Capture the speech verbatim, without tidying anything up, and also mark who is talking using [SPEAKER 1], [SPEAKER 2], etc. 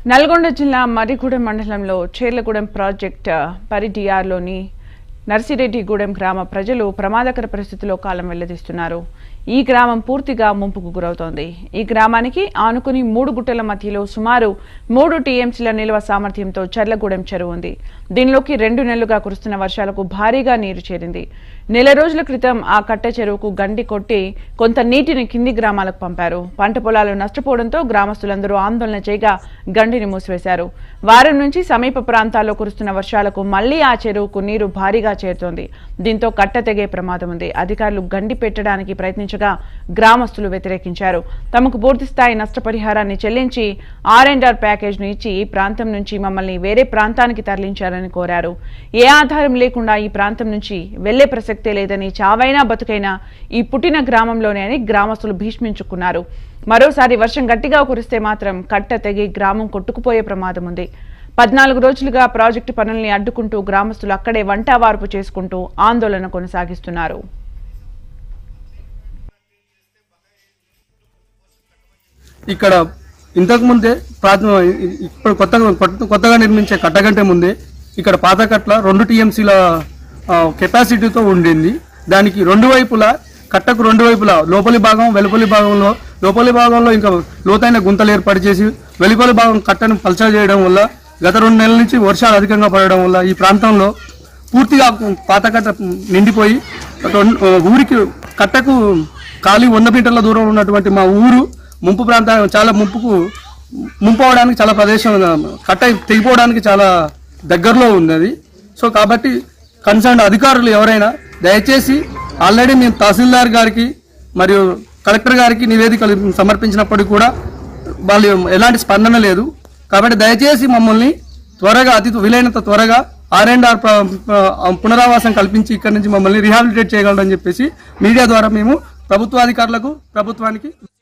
[SPEAKER 1] నల్గొండ జిల్లా మర్రిగూడెం మండలంలో చేర్లగూడెం ప్రాజెక్ట్ పరిడిఆర్లోని నర్సిరెడ్డిగూడెం గ్రామ ప్రజలు ప్రమాదకర పరిస్థితిలో కాలం వెళ్లదీస్తున్నారు. ఈ గ్రామం పూర్తిగా ముంపుకు గురవుతోంది. ఈ గ్రామానికి ఆనుకుని మూడు గుట్టల మధ్యలో సుమారు మూడు టీఎంసీల నిల్వ సామర్థ్యంతో చర్లగూడెం చెరువు ఉంది. దీనిలోకి రెండు నెలలుగా కురుస్తున్న వర్షాలకు భారీగా నీరు చేరింది. నెల రోజుల క్రితం ఆ కట్ట చెరువుకు గండి కొట్టి కొంత నీటిని కింది గ్రామాలకు పంపారు. పంట పొలాలు నష్టపోవడంతో గ్రామస్తులందరూ ఆందోళన చేయగా గండిని మూసివేశారు. వారం నుంచి సమీప ప్రాంతాల్లో కురుస్తున్న వర్షాలకు మళ్లీ ఆ చెరువుకు నీరు భారీగా చేరుతోంది. దీంతో కట్ట తెగే ప్రమాదం ఉంది. అధికారులు గండి పెట్టడానికి ప్రయత్నించగా గ్రామస్తులు వ్యతిరేకించారు. తమకు పూర్తి స్థాయి నష్టపరిహారాన్ని చెల్లించి ఆర్ అండ్ ఆర్ ప్యాకేజ్ ను ఇచ్చి ఈ ప్రాంతం నుంచి మమ్మల్ని వేరే ప్రాంతానికి తరలించారని కోరారు. ఏ ఆధారం లేకుండా ఈ ప్రాంతం నుంచి వెళ్లే ప్రసక్తే లేదని, చావైనా బతుకైనా ఈ పుట్టిన గ్రామంలోనే అని గ్రామస్తులు భీష్మించుకున్నారు. మరోసారి వర్షం గట్టిగా కురిస్తే మాత్రం కట్ట తెగి గ్రామం కొట్టుకుపోయే ప్రమాదం ఉంది. పద్నాలుగు రోజులుగా ప్రాజెక్టు పనుల్ని అడ్డుకుంటూ గ్రామస్తులు అక్కడే వంటావార్పు చేసుకుంటూ ఆందోళన కొనసాగిస్తున్నారు.
[SPEAKER 2] ఇక్కడ ఇంతకు ముందే ఇప్పుడు కొత్తగా కొత్తగా నిర్మించే కట్టగంటే ముందే ఇక్కడ పాత కట్ల రెండు టీఎంసీల కెపాసిటీతో ఉండింది. దానికి రెండు వైపులా కట్టకు రెండు వైపులా లోపలి భాగం వెలుపలి భాగంలో లోపలి భాగంలో ఇంకా లోతైన గుంతలు ఏర్పాటు చేసి వెలుపలి భాగం కట్టను పల్చగా చేయడం వల్ల గత రెండు నెలల నుంచి వర్షాలు అధికంగా పడడం వల్ల ఈ ప్రాంతంలో పూర్తిగా పాత కట్ట నిండిపోయి ఊరికి కట్టకు ఖాళీ వంద మీటర్ల దూరంలో ఉన్నటువంటి మా ఊరు ముంపు ప్రాంతం చాలా ముంపుకు ముంపు అవడానికి చాలా ప్రదేశం కట్ట తెగిపోవడానికి చాలా దగ్గరలో ఉన్నది. సో కాబట్టి కన్సర్న్ అధికారులు ఎవరైనా దయచేసి ఆల్రెడీ మేము తహసీల్దార్ గారికి మరియు కలెక్టర్ గారికి నివేదికలు సమర్పించినప్పటికీ కూడా వాళ్ళు ఎలాంటి స్పందన లేదు. కాబట్టి దయచేసి మమ్మల్ని త్వరగా అతి వీలైనంత త్వరగా ఆర్ అండ్ ఆర్ పునరావాసం కల్పించి ఇక్కడి నుంచి మమ్మల్ని రీహాబిలిటేట్ చేయగలరని చెప్పేసి మీడియా ద్వారా మేము ప్రభుత్వాధికారులకు ప్రభుత్వానికి